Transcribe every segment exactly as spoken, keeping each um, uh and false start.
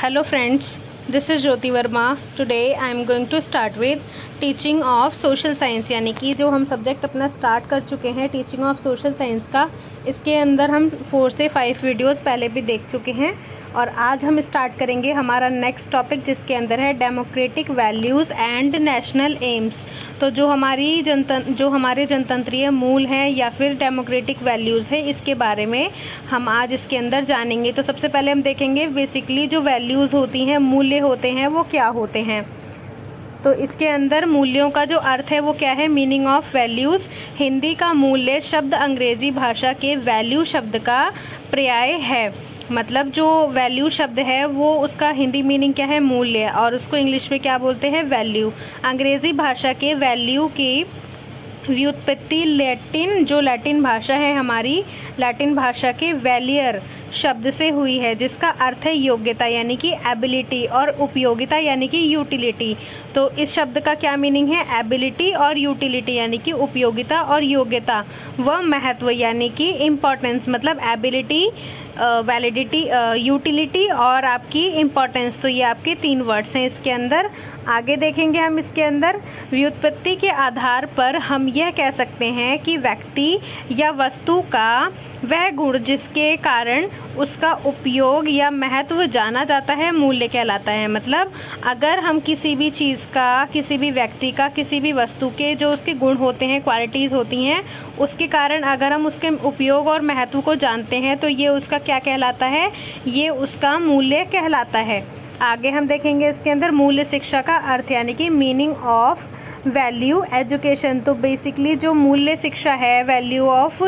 Hello friends, this is Jyoti Verma. Today I am going to start with teaching of social science, यानी कि जो हम subject अपना start कर चुके हैं टीचिंग ऑफ सोशल साइंस का, इसके अंदर हम फोर से फाइव वीडियोस पहले भी देख चुके हैं और आज हम स्टार्ट करेंगे हमारा नेक्स्ट टॉपिक जिसके अंदर है democratic values and national aims. तो जो हमारी जनतंत्र जो हमारे जनतंत्रीय मूल हैं या फिर डेमोक्रेटिक वैल्यूज़ है, इसके बारे में हम आज इसके अंदर जानेंगे। तो सबसे पहले हम देखेंगे बेसिकली जो वैल्यूज़ होती हैं, मूल्य होते हैं, वो क्या होते हैं। तो इसके अंदर मूल्यों का जो अर्थ है वो क्या है, मीनिंग ऑफ वैल्यूज़। हिंदी का मूल्य शब्द अंग्रेज़ी भाषा के वैल्यू शब्द का पर्याय है, मतलब जो वैल्यू शब्द है वो उसका हिंदी मीनिंग क्या है, मूल्य, और उसको इंग्लिश में क्या बोलते हैं, वैल्यू। अंग्रेज़ी भाषा के वैल्यू की व्युत्पत्ति लैटिन जो लैटिन भाषा है हमारी, लैटिन भाषा के वैलियर शब्द से हुई है, जिसका अर्थ है योग्यता यानी कि एबिलिटी, और उपयोगिता यानी कि यूटिलिटी। तो इस शब्द का क्या मीनिंग है, एबिलिटी और यूटिलिटी यानी कि उपयोगिता और योग्यता। व महत्व यानी कि इम्पोर्टेंस, मतलब एबिलिटी, वैलिडिटी, यूटिलिटी और आपकी इम्पोर्टेंस। तो ये आपके तीन वर्ड्स हैं इसके अंदर। आगे देखेंगे हम इसके अंदर व्युत्पत्ति के आधार पर हम यह कह सकते हैं कि व्यक्ति या वस्तु का वह गुण जिसके कारण उसका उपयोग या महत्व जाना जाता है मूल्य कहलाता है। मतलब अगर हम किसी भी चीज़ का, किसी भी व्यक्ति का, किसी भी वस्तु के जो उसके गुण होते हैं, क्वालिटीज़ होती हैं, उसके कारण अगर हम उसके उपयोग और महत्व को जानते हैं तो ये उसका क्या कहलाता है, ये उसका मूल्य कहलाता है। आगे हम देखेंगे इसके अंदर मूल्य शिक्षा का अर्थ यानी कि मीनिंग ऑफ वैल्यू एजुकेशन। तो बेसिकली जो मूल्य शिक्षा है, वैल्यू ऑफ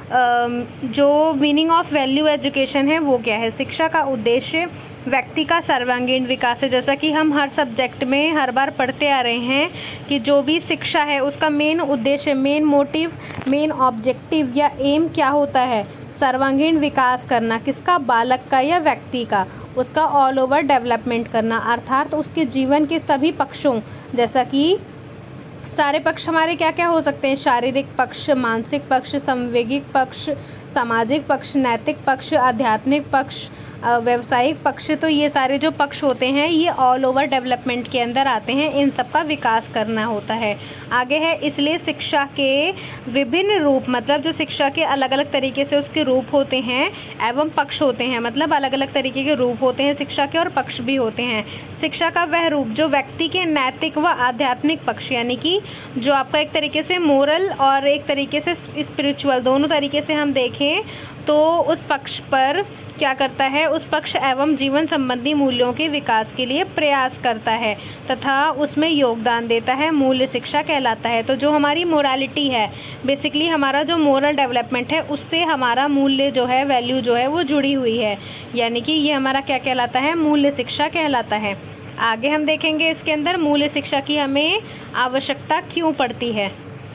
जो मीनिंग ऑफ वैल्यू एजुकेशन है वो क्या है। शिक्षा का उद्देश्य व्यक्ति का सर्वांगीण विकास है। जैसा कि हम हर सब्जेक्ट में हर बार पढ़ते आ रहे हैं कि जो भी शिक्षा है उसका मेन उद्देश्य, मेन मोटिव, मेन ऑब्जेक्टिव या एम क्या होता है, सर्वांगीण विकास करना। किसका, बालक का या व्यक्ति का, उसका ऑल ओवर डेवलपमेंट करना, अर्थात उसके जीवन के सभी पक्षों, जैसा कि सारे पक्ष हमारे क्या क्या हो सकते हैं, शारीरिक पक्ष, मानसिक पक्ष, संवेगिक पक्ष, सामाजिक पक्ष, नैतिक पक्ष, आध्यात्मिक पक्ष, व्यावसायिक पक्ष। तो ये सारे जो पक्ष होते हैं ये ऑल ओवर डेवलपमेंट के अंदर आते हैं, इन सब का विकास करना होता है। आगे है इसलिए शिक्षा के विभिन्न रूप, मतलब जो शिक्षा के अलग अलग तरीके से उसके रूप होते हैं एवं पक्ष होते हैं, मतलब अलग अलग तरीके के रूप होते हैं शिक्षा के और पक्ष भी होते हैं। शिक्षा का वह रूप जो व्यक्ति के नैतिक व आध्यात्मिक पक्ष यानी कि जो आपका एक तरीके से मोरल और एक तरीके से स्पिरिचुअल, दोनों तरीके से हम देखें तो उस पक्ष पर क्या करता है, उस पक्ष एवं जीवन संबंधी मूल्यों के विकास के लिए प्रयास करता है तथा उसमें योगदान देता है, मूल्य शिक्षा कहलाता है। तो जो हमारी मोरालिटी है, बेसिकली हमारा जो मोरल डेवलपमेंट है, उससे हमारा मूल्य जो है, वैल्यू जो है वो जुड़ी हुई है, यानी कि ये हमारा क्या कहलाता है, मूल्य शिक्षा कहलाता है। आगे हम देखेंगे इसके अंदर मूल्य शिक्षा की हमें आवश्यकता क्यों पड़ती है।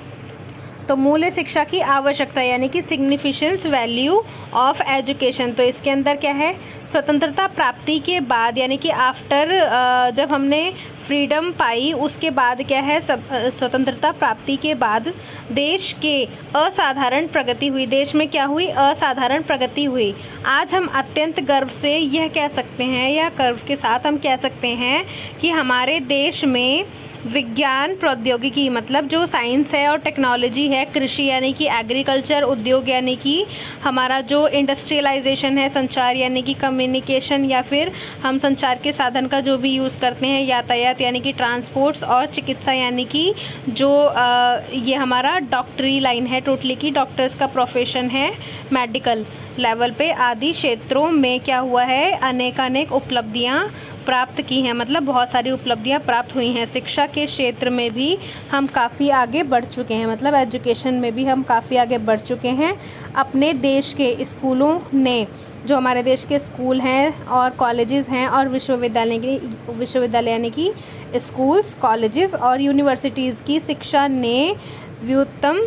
तो मूल्य शिक्षा की आवश्यकता यानी कि सिग्निफिकेंस वैल्यू ऑफ एजुकेशन। तो इसके अंदर क्या है, स्वतंत्रता प्राप्ति के बाद यानी कि आफ्टर, जब हमने फ्रीडम पाई उसके बाद क्या है, सब स्वतंत्रता प्राप्ति के बाद देश के असाधारण प्रगति हुई। देश में क्या हुई, असाधारण प्रगति हुई। आज हम अत्यंत गर्व से यह कह सकते हैं, या गर्व के साथ हम कह सकते हैं कि हमारे देश में विज्ञान प्रौद्योगिकी, मतलब जो साइंस है और टेक्नोलॉजी है, कृषि यानी कि एग्रीकल्चर, उद्योग यानी कि हमारा जो इंडस्ट्रियलाइजेशन है, संचार यानी कि कम्युनिकेशन या फिर हम संचार के साधन का जो भी यूज़ करते हैं, यातायात यानी कि ट्रांसपोर्ट्स, और चिकित्सा यानी कि जो आ, ये हमारा डॉक्टरी लाइन है, टोटली की डॉक्टर्स का प्रोफेशन है मेडिकल लेवल पे, आदि क्षेत्रों में क्या हुआ है, अनेकानेक उपलब्धियां प्राप्त की हैं, मतलब बहुत सारी उपलब्धियां प्राप्त हुई हैं। शिक्षा के क्षेत्र में भी हम काफ़ी आगे बढ़ चुके हैं, मतलब एजुकेशन में भी हम काफ़ी आगे बढ़ चुके हैं। अपने देश के स्कूलों ने, जो हमारे देश के स्कूल हैं और कॉलेजेस हैं और विश्वविद्यालय की विश्वविद्यालय यानी कि स्कूल्स, कॉलेजेस और यूनिवर्सिटीज़ की शिक्षा ने व्युत्तम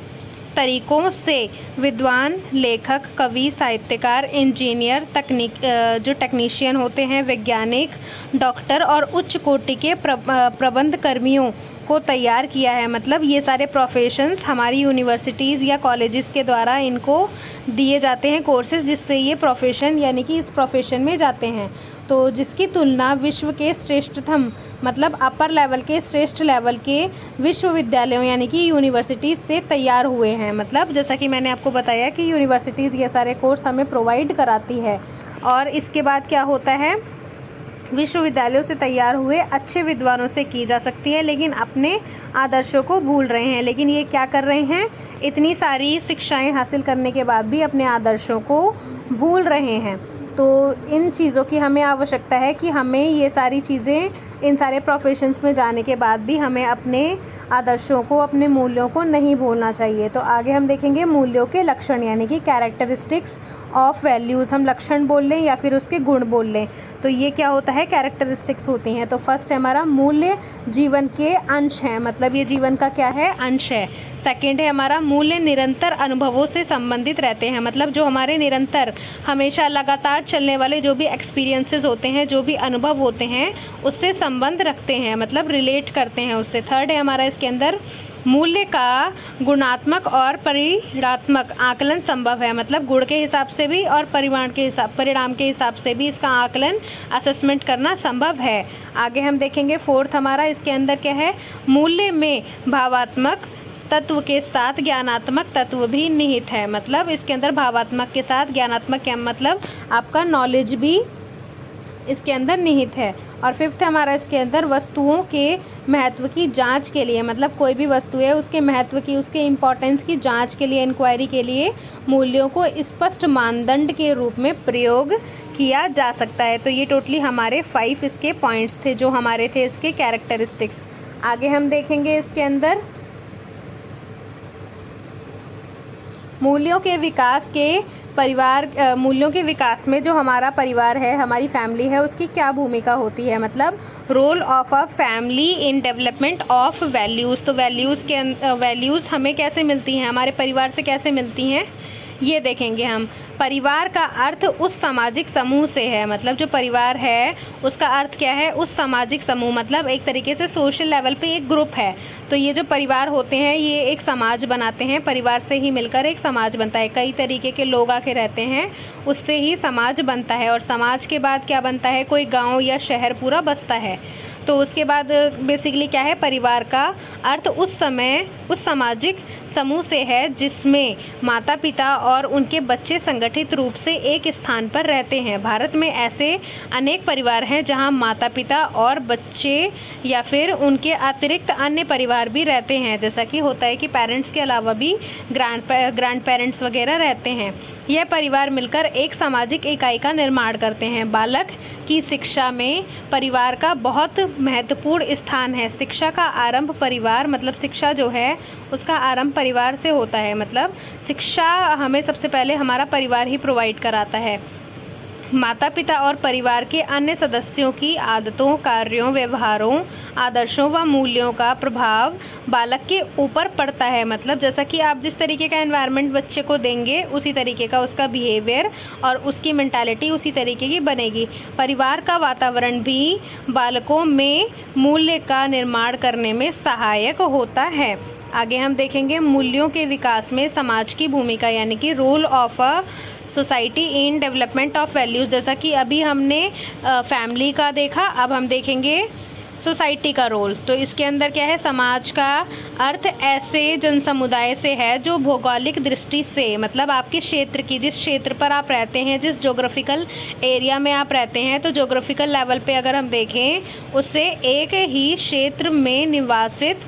तरीकों से विद्वान, लेखक, कवि, साहित्यकार, इंजीनियर, तकनीक जो टेक्नीशियन होते हैं, वैज्ञानिक, डॉक्टर और उच्च कोटि के प्रबंध कर्मियों को तैयार किया है। मतलब ये सारे प्रोफेशंस हमारी यूनिवर्सिटीज़ या कॉलेजेस के द्वारा इनको दिए जाते हैं कोर्सेज, जिससे ये प्रोफेशन यानी कि इस प्रोफेशन में जाते हैं। तो जिसकी तुलना विश्व के श्रेष्ठतम मतलब अपर लेवल के श्रेष्ठ लेवल के विश्वविद्यालयों यानी कि यूनिवर्सिटीज़ से तैयार हुए हैं। मतलब जैसा कि मैंने आपको बताया कि यूनिवर्सिटीज़ ये सारे कोर्स हमें प्रोवाइड कराती है। और इसके बाद क्या होता है, विश्वविद्यालयों से तैयार हुए अच्छे विद्वानों से की जा सकती है, लेकिन अपने आदर्शों को भूल रहे हैं। लेकिन ये क्या कर रहे हैं, इतनी सारी शिक्षाएं हासिल करने के बाद भी अपने आदर्शों को भूल रहे हैं। तो इन चीज़ों की हमें आवश्यकता है कि हमें ये सारी चीज़ें इन सारे प्रोफेशंस में जाने के बाद भी हमें अपने आदर्शों को, अपने मूल्यों को नहीं भूलना चाहिए। तो आगे हम देखेंगे मूल्यों के लक्षण यानी कि कैरेक्टरिस्टिक्स ऑफ वैल्यूज़। हम लक्षण बोल लें या फिर उसके गुण बोल लें, तो ये क्या होता है, कैरेक्टरिस्टिक्स होती हैं। तो फर्स्ट है हमारा मूल्य जीवन के अंश हैं, मतलब ये जीवन का क्या है, अंश है। सेकेंड है हमारा मूल्य निरंतर अनुभवों से संबंधित रहते हैं, मतलब जो हमारे निरंतर हमेशा लगातार चलने वाले जो भी एक्सपीरियंसेस होते हैं, जो भी अनुभव होते हैं, उससे संबंध रखते हैं, मतलब रिलेट करते हैं उससे। थर्ड है हमारा इसके अंदर मूल्य का गुणात्मक और परिणात्मक आकलन संभव है, मतलब गुण के हिसाब से भी और परिमाण के हिसाब परिणाम के हिसाब से भी इसका आकलन असेसमेंट करना संभव है। आगे हम देखेंगे फोर्थ हमारा इसके अंदर क्या है, मूल्य में भावात्मक तत्व के साथ ज्ञानात्मक तत्व भी निहित है, मतलब इसके अंदर भावात्मक के साथ ज्ञानात्मक क्या मतलब आपका नॉलेज भी इसके अंदर निहित है। और फिफ्थ हमारा इसके अंदर वस्तुओं के महत्व की जांच के लिए, मतलब कोई भी वस्तु है उसके महत्व की, उसके इम्पोर्टेंस की जांच के लिए, इंक्वायरी के लिए मूल्यों को स्पष्ट मानदंड के रूप में प्रयोग किया जा सकता है। तो ये टोटली हमारे फाइव इसके पॉइंट्स थे जो हमारे थे इसके कैरेक्टरिस्टिक्स। आगे हम देखेंगे इसके अंदर मूल्यों के विकास के परिवार मूल्यों के विकास में जो हमारा परिवार है, हमारी फैमिली है, उसकी क्या भूमिका होती है, मतलब role of a family in development of values. तो वैल्यूज़ के वैल्यूज़ हमें कैसे मिलती हैं, हमारे परिवार से कैसे मिलती हैं, ये देखेंगे हम। परिवार का अर्थ उस सामाजिक समूह से है, मतलब जो परिवार है उसका अर्थ क्या है, उस सामाजिक समूह, मतलब एक तरीके से सोशल लेवल पे एक ग्रुप है। तो ये जो परिवार होते हैं ये एक समाज बनाते हैं, परिवार से ही मिलकर एक समाज बनता है, कई तरीके के लोग आके रहते हैं, उससे ही समाज बनता है। और समाज के बाद क्या बनता है, कोई गाँव या शहर पूरा बसता है। तो उसके बाद बेसिकली क्या है, परिवार का अर्थ उस समय उस सामाजिक समूह से है जिसमें माता पिता और उनके बच्चे संगठित रूप से एक स्थान पर रहते हैं। भारत में ऐसे अनेक परिवार हैं जहां माता पिता और बच्चे या फिर उनके अतिरिक्त अन्य परिवार भी रहते हैं, जैसा कि होता है कि पेरेंट्स के अलावा भी ग्रैंड ग्रैंड पेरेंट्स वगैरह रहते हैं। यह परिवार मिलकर एक सामाजिक इकाई का निर्माण करते हैं। बालक की शिक्षा में परिवार का बहुत महत्वपूर्ण स्थान है। शिक्षा का आरंभ परिवार, मतलब शिक्षा जो है उसका आरंभ परिवार से होता है, मतलब शिक्षा हमें सबसे पहले हमारा परिवार ही प्रोवाइड कराता है। माता पिता और परिवार के अन्य सदस्यों की आदतों, कार्यों, व्यवहारों, आदर्शों व मूल्यों का प्रभाव बालक के ऊपर पड़ता है, मतलब जैसा कि आप जिस तरीके का एनवायरनमेंट बच्चे को देंगे उसी तरीके का उसका बिहेवियर और उसकी मेंटालिटी उसी तरीके की बनेगी। परिवार का वातावरण भी बालकों में मूल्य का निर्माण करने में सहायक होता है। आगे हम देखेंगे मूल्यों के विकास में समाज की भूमिका यानी कि role of a society in development of values. जैसा कि अभी हमने फैमिली का देखा, अब हम देखेंगे सोसाइटी का रोल। तो इसके अंदर क्या है, समाज का अर्थ ऐसे जन समुदाय से है जो भौगोलिक दृष्टि से, मतलब आपके क्षेत्र की, जिस क्षेत्र पर आप रहते हैं, जिस ज्योग्राफिकल एरिया में आप रहते हैं, तो ज्योग्राफिकल लेवल पे अगर हम देखें उससे एक ही क्षेत्र में निवासित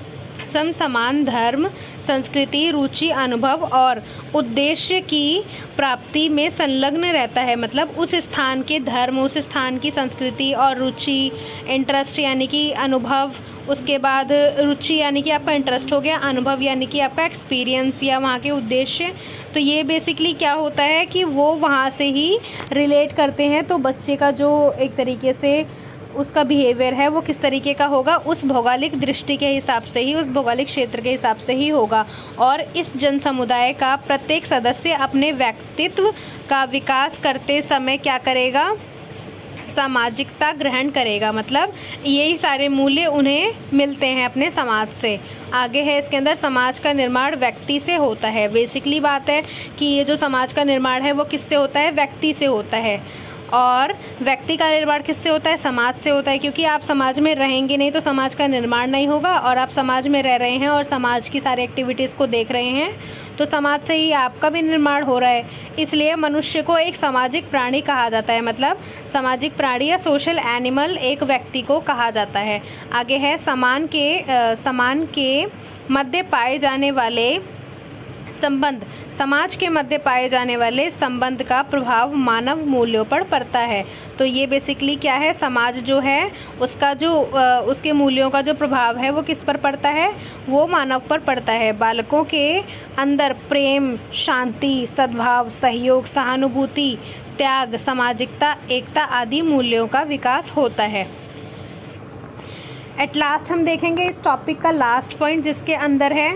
समसमान धर्म, संस्कृति, रुचि, अनुभव और उद्देश्य की प्राप्ति में संलग्न रहता है, मतलब उस स्थान के धर्म, उस स्थान की संस्कृति और रुचि, इंटरेस्ट यानी कि अनुभव, उसके बाद रुचि यानी कि आपका इंटरेस्ट हो गया, अनुभव यानी कि आपका एक्सपीरियंस या वहाँ के उद्देश्य। तो ये बेसिकली क्या होता है कि वो वहाँ से ही रिलेट करते हैं, तो बच्चे का जो एक तरीके से उसका बिहेवियर है वो किस तरीके का होगा, उस भौगोलिक दृष्टि के हिसाब से ही, उस भौगोलिक क्षेत्र के हिसाब से ही होगा। और इस जन समुदाय का प्रत्येक सदस्य अपने व्यक्तित्व का विकास करते समय क्या करेगा, सामाजिकता ग्रहण करेगा, मतलब यही सारे मूल्य उन्हें मिलते हैं अपने समाज से। आगे है इसके अंदर, समाज का निर्माण व्यक्ति से होता है। बेसिकली बात है कि ये जो समाज का निर्माण है वो किससे होता है, व्यक्ति से होता है। और व्यक्ति का निर्माण किससे होता है, समाज से होता है, क्योंकि आप समाज में रहेंगे नहीं तो समाज का निर्माण नहीं होगा। और आप समाज में रह रहे हैं और समाज की सारी एक्टिविटीज़ को देख रहे हैं तो समाज से ही आपका भी निर्माण हो रहा है। इसलिए मनुष्य को एक सामाजिक प्राणी कहा जाता है, मतलब सामाजिक प्राणी या सोशल एनिमल एक व्यक्ति को कहा जाता है। आगे है, समान के आ, समान के मध्य पाए जाने वाले संबंध। समाज के मध्य पाए जाने वाले संबंध का प्रभाव मानव मूल्यों पर पड़ता है। तो ये बेसिकली क्या है, समाज जो है उसका जो उसके मूल्यों का जो प्रभाव है वो किस पर पड़ता है, वो मानव पर पड़ता है। बालकों के अंदर प्रेम, शांति, सद्भाव, सहयोग, सहानुभूति, त्याग, सामाजिकता, एकता आदि मूल्यों का विकास होता है। एट लास्ट हम देखेंगे इस टॉपिक का लास्ट पॉइंट, जिसके अंदर है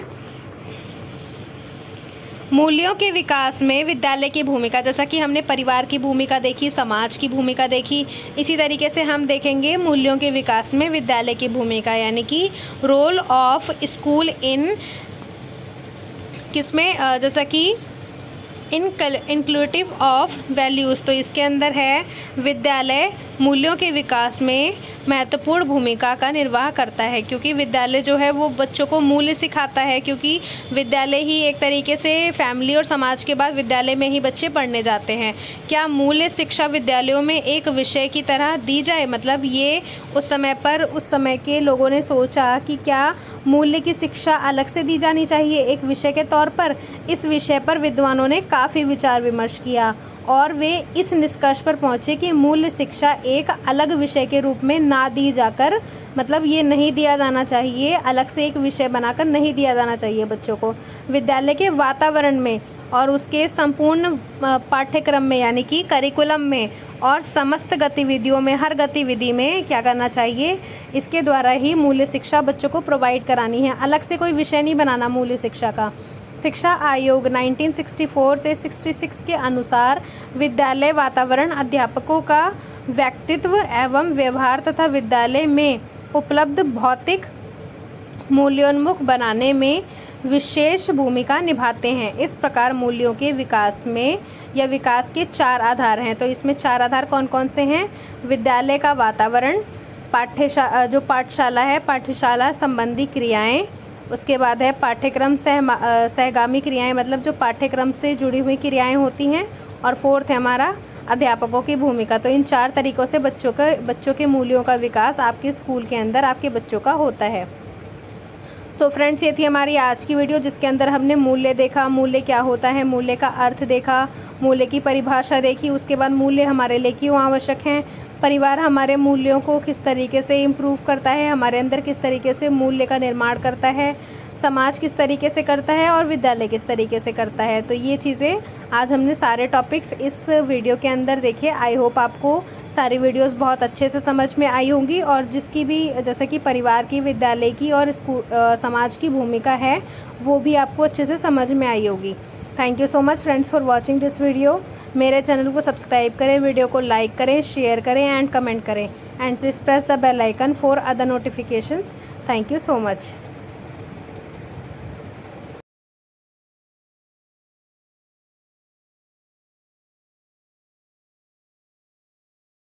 मूल्यों के विकास में विद्यालय की भूमिका। जैसा कि हमने परिवार की भूमिका देखी, समाज की भूमिका देखी, इसी तरीके से हम देखेंगे मूल्यों के विकास में विद्यालय की भूमिका, यानी कि रोल ऑफ स्कूल इन किसमें, जैसा कि इन इंक्लूसिव ऑफ वैल्यूज़। तो इसके अंदर है विद्यालय मूल्यों के विकास में महत्वपूर्ण भूमिका का निर्वाह करता है, क्योंकि विद्यालय जो है वो बच्चों को मूल्य सिखाता है, क्योंकि विद्यालय ही एक तरीके से फैमिली और समाज के बाद विद्यालय में ही बच्चे पढ़ने जाते हैं। क्या मूल्य शिक्षा विद्यालयों में एक विषय की तरह दी जाए, मतलब ये उस समय पर उस समय के लोगों ने सोचा कि क्या मूल्य की शिक्षा अलग से दी जानी चाहिए एक विषय के तौर पर। इस विषय पर विद्वानों ने काफ़ी विचार विमर्श किया और वे इस निष्कर्ष पर पहुँचे कि मूल्य शिक्षा एक अलग विषय के रूप में ना दी जाकर, मतलब ये नहीं दिया जाना चाहिए, अलग से एक विषय बनाकर नहीं दिया जाना चाहिए बच्चों को। विद्यालय के वातावरण में और उसके संपूर्ण पाठ्यक्रम में, यानी कि करिकुलम में और समस्त गतिविधियों में, हर गतिविधि में क्या करना चाहिए, इसके द्वारा ही मूल्य शिक्षा बच्चों को प्रोवाइड करानी है। अलग से कोई विषय नहीं बनाना मूल्य शिक्षा का। शिक्षा आयोग नाइनटीन सिक्सटी फोर से छियासठ के अनुसार विद्यालय वातावरण अध्यापकों का व्यक्तित्व एवं व्यवहार तथा विद्यालय में उपलब्ध भौतिक मूल्योन्मुख बनाने में विशेष भूमिका निभाते हैं। इस प्रकार मूल्यों के विकास में या विकास के चार आधार हैं। तो इसमें चार आधार कौन कौन से हैं, विद्यालय का वातावरण, पाठ्यशाला जो पाठशाला है, पाठशाला संबंधी क्रियाएं, उसके बाद है पाठ्यक्रम सह सहगामी क्रियाएं, मतलब जो पाठ्यक्रम से जुड़ी हुई क्रियाएं होती हैं, और फोर्थ है हमारा अध्यापकों की भूमिका। तो इन चार तरीक़ों से बच्चों का बच्चों के मूल्यों का विकास आपके स्कूल के अंदर आपके बच्चों का होता है। सो so फ्रेंड्स, ये थी हमारी आज की वीडियो, जिसके अंदर हमने मूल्य देखा, मूल्य क्या होता है, मूल्य का अर्थ देखा, मूल्य की परिभाषा देखी, उसके बाद मूल्य हमारे लिए क्यों आवश्यक हैं, परिवार हमारे मूल्यों को किस तरीके से इम्प्रूव करता है, हमारे अंदर किस तरीके से मूल्य का निर्माण करता है, समाज किस तरीके से करता है और विद्यालय किस तरीके से करता है। तो ये चीज़ें आज हमने सारे टॉपिक्स इस वीडियो के अंदर देखे। आई होप आपको सारी वीडियोस बहुत अच्छे से समझ में आई होंगी, और जिसकी भी जैसे कि परिवार की, विद्यालय की और स्कूल समाज की भूमिका है वो भी आपको अच्छे से समझ में आई होगी। Thank you so much friends for watching this video. मेरे चैनल को सब्सक्राइब करें, वीडियो को लाइक करें, शेयर करें एंड कमेंट करें, and please press the bell icon for other notifications. Thank you so much.